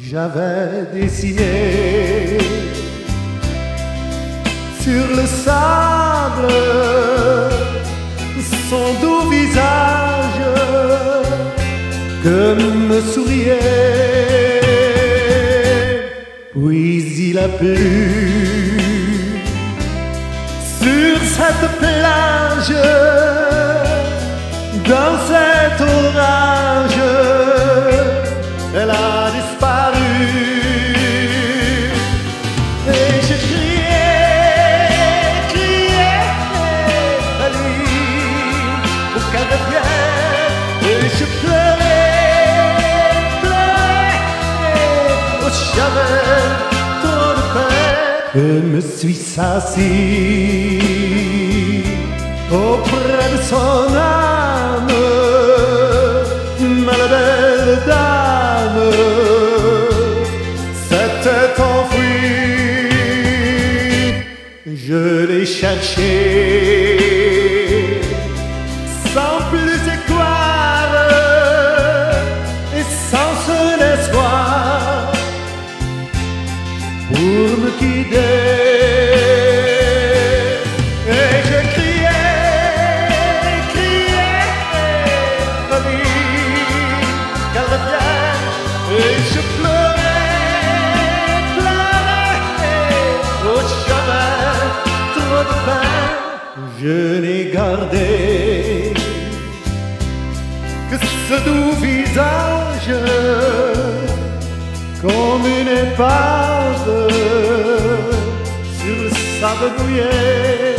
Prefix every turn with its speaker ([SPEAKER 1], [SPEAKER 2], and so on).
[SPEAKER 1] J'avais dessiné sur le sable son doux visage que me souriait. Puis il a plu sur cette plage, dans cet orage, elle a disparu. Et j'ai crié à lui pour qu'elle revienne. Et je pleurais, oh, j'avais trop de peine. Je me suis assis auprès de son âme, ma belle dame s'était enfuie. Je l'ai cherché sans plus y croire et sans son espoir pour me guider. Et je criais à lui qu'elle revienne. Et je pleurais, oh, j'avais trop de peine. Je n'ai gardé que ce doux visage comme une épave sur le sable mouillé.